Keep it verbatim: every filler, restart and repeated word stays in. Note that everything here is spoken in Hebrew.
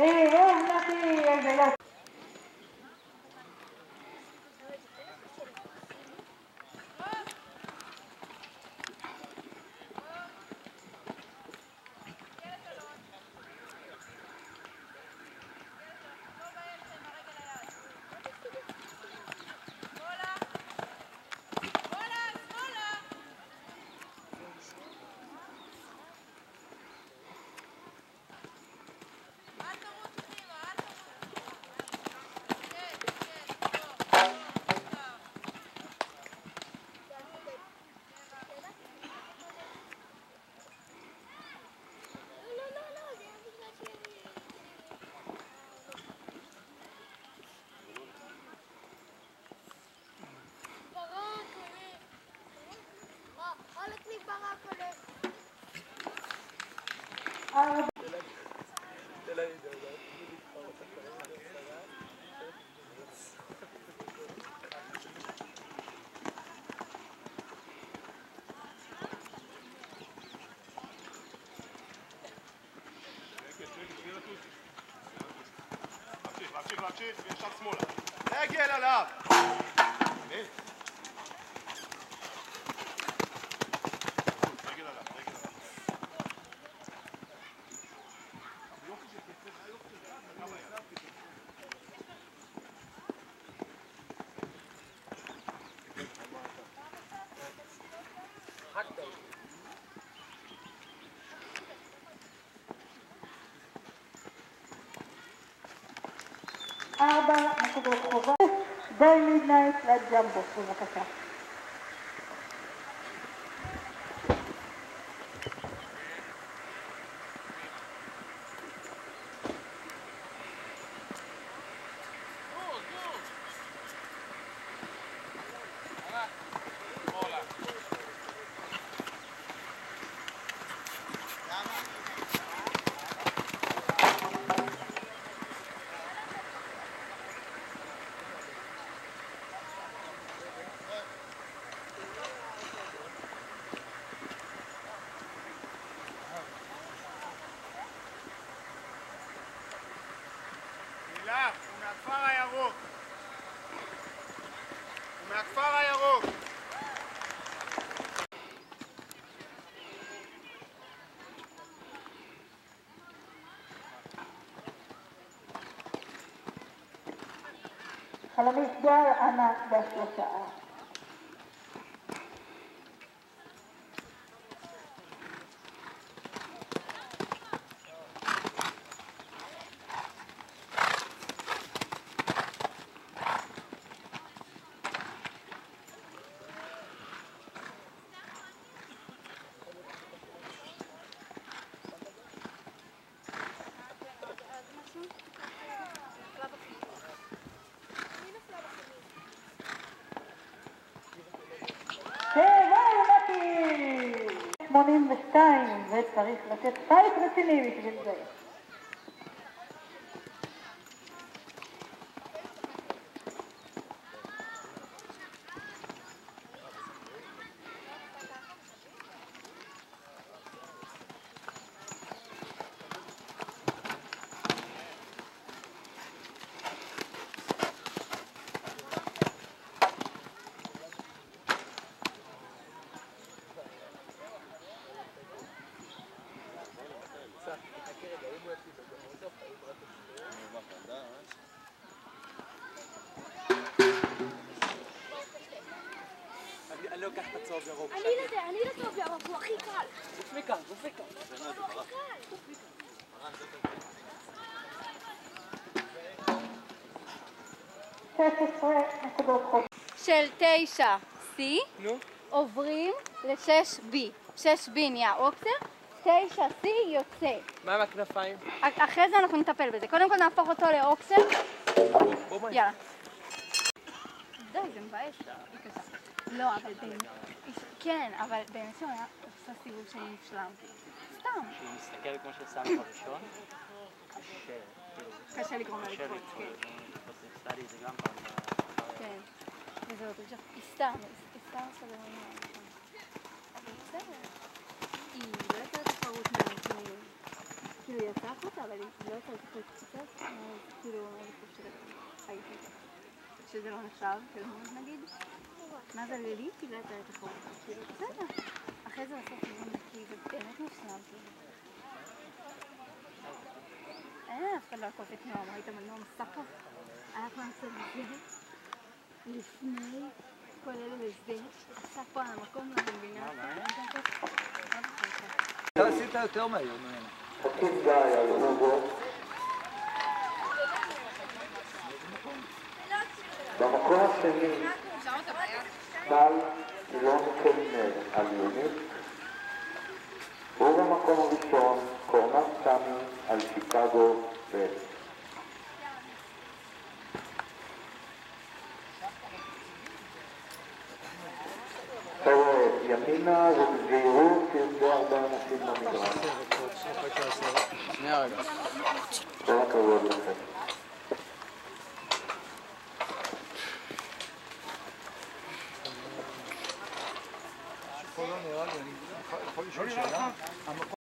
להמשיך, וישר שמאלה. רגל עליו! רגל עליו, רגל עליו. ארבע נקודות חובה, די מידנייט לג'מבו, בבקשה. הוא מהכפר הירוק. הוא מהכפר הירוק. חלומית גל, אנא בשלושה. שמונים ושתיים, וצריך לתת פייט רציני בשביל זה. אני לוקח את הצהוב ירוק. אני לזה, אני לצהוב ירוק, הוא הכי קל. גוף מכאן, גוף מכאן. הוא הכי קל. שש עשרה נקודות חובה. של תשע C עוברים ל-שש B. שש B נהיה אופציה, תשע C יוצא. מה עם הכנפיים? אחרי זה אנחנו נטפל בזה. קודם כל נהפוך אותו לאוקסל. יאללה. די, זה מבאס. לא, אבל באמת... כן, אבל באמת שהוא היה עושה סיבוב שאני השלמתי. סתם. כשהיא מסתכלת כמו ששמנו בראשון, קשה. קשה לגרום לה לקפוץ, כן. עשתה לי את זה גם פעם. כן. וזה לא תמשך. היא סתם, היא סתם עושה דבר מאוד. אבל בסדר. היא לא יותר תחרות מהנתונים. כי כאילו יצא החוצה, אבל לא יצא לחוץ קצת, כאילו אני חושבת שהייתי, שזה לא נחשב, תלמוד נגיד. מה זה לילי? כאילו יצא את החוץ, כאילו בסדר. אחרי זה בסוף זה נקי, זה באמת מושלם, כאילו. אין אף אחד לא עקוף את נועם, ראיתם על נועם סקה? היה פעם סביב זה, לפני כולל לזה, עשה פה על המקום למבינה. אתה עשית יותר מהר ממנו. תקים גיא על אוגו. במקום השני, טל אילון קלינר על יונית. ובמקום הראשון, קורנט סמי על שיקגו ב'. חבר'ה, ימינה ובזהירות, כי יש די הרבה אנשים במגרש. שנייה רגע. כל הכבוד לכם. פה לא נראה לי, אני יכול לשאול שאלה?